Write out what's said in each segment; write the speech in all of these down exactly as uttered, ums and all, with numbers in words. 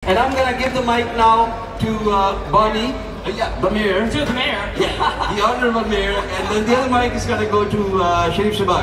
And I'm gonna give the mic now to uh, Bonnie. Uh, yeah, the mayor. To the mayor. Yeah, the honorable mayor. And then the other mic is gonna go to uh, Sharif Sabag.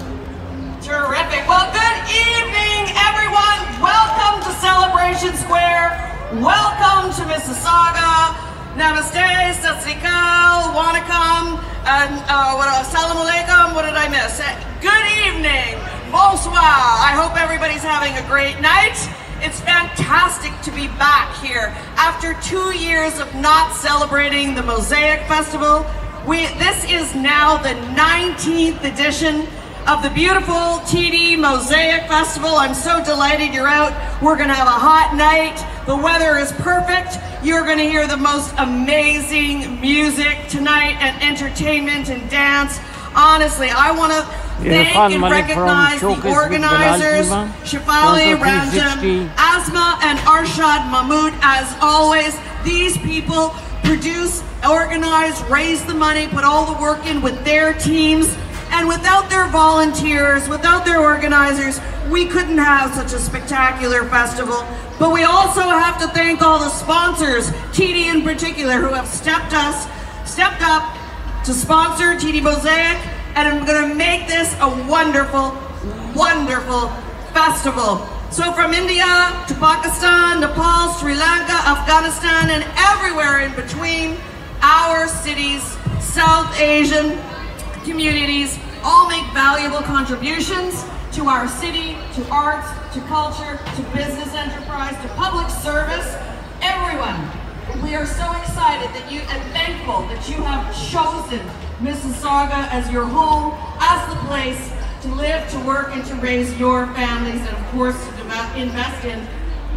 Terrific. Well, good evening, everyone. Welcome to Celebration Square. Welcome to Mississauga. Namaste, Sat Sri Akal, Wanakam, and uh, what else? Salam alaikum. What did I miss? Good evening. Bonsoir. I hope everybody's having a great night. It's fantastic to be back here after two years of not celebrating the MOSAIC Festival. We, this is now the nineteenth edition of the beautiful T D MOSAIC Festival. I'm so delighted you're out. We're gonna have a hot night. The weather is perfect. You're gonna hear the most amazing music tonight and entertainment and dance. Honestly, I wanna thank and recognize the organizers, Shafali, Ramjam, Asma, and Arshad Mahmood. As always, these people produce, organize, raise the money, put all the work in with their teams. And without their volunteers, without their organizers, we couldn't have such a spectacular festival. But we also have to thank all the sponsors, T D in particular, who have stepped us, stepped up to sponsor T D MOSAIC, and I'm gonna make this a wonderful, wonderful festival. So from India to Pakistan, Nepal, Sri Lanka, Afghanistan, and everywhere in between, our cities, South Asian communities, all make valuable contributions to our city, to arts, to culture, to business enterprise, to public service. Everyone, we are so excited that you and thankful that you have chosen Mississauga as your home, as the place to live, to work, and to raise your families, and of course to invest in.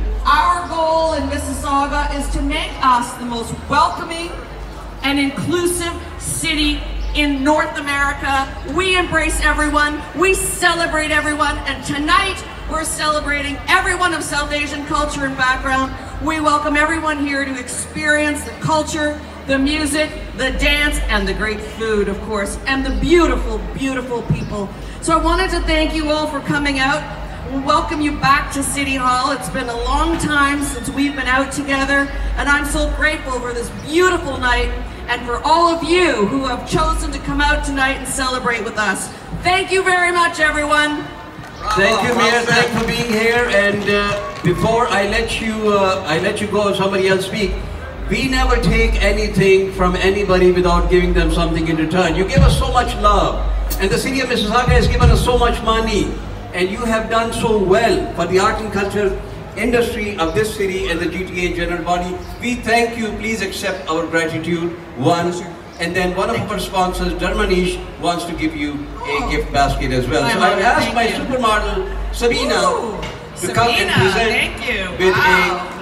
Our goal in Mississauga is to make us the most welcoming and inclusive city in North America. We embrace everyone, we celebrate everyone, and tonight we're celebrating everyone of South Asian culture and background. We welcome everyone here to experience the culture, the music, the dance, and the great food, of course, and the beautiful, beautiful people. So I wanted to thank you all for coming out. We'll welcome you back to City Hall. It's been a long time since we've been out together, and I'm so grateful for this beautiful night and for all of you who have chosen to come out tonight and celebrate with us. Thank you very much, everyone. Thank you, Mayor. Thanks for being here. And uh, before I let you, uh, I let you go, somebody else speak. We never take anything from anybody without giving them something in return. You give us so much love, and the city of Mississauga has given us so much money, and you have done so well for the art and culture industry of this city and the G T A general body. We thank you. Please accept our gratitude once. And then one of our sponsors, Dermanish, wants to give you a oh. gift basket as well. So I've asked my supermodel, Sabina, Ooh, to Sabina, come and present thank you. with wow. a